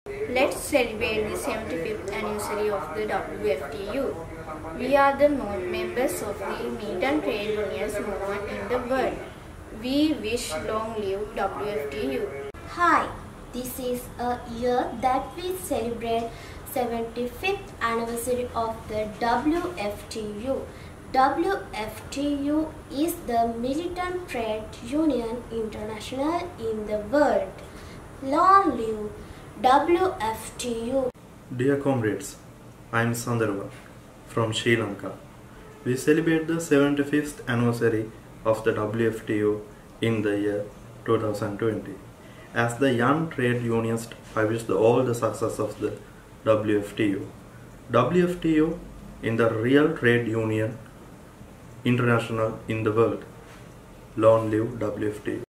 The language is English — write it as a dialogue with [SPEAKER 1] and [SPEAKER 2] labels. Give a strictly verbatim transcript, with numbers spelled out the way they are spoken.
[SPEAKER 1] Let's celebrate the seventy-fifth anniversary of the W F T U. We are the members of the Militant Trade Unions movement in the world. We wish long live W F T U.
[SPEAKER 2] Hi, this is a year that we celebrate seventy-fifth anniversary of the W F T U. W F T U is the Militant Trade Union International in the world. Long live W F T U.
[SPEAKER 3] Dear comrades, I am Sandharva from Sri Lanka. We celebrate the seventy-fifth anniversary of the W F T U in the year two thousand twenty. As the young trade unionist, I wish the, all the success of the W F T U. W F T U in the real trade union international in the world. Long live W F T U.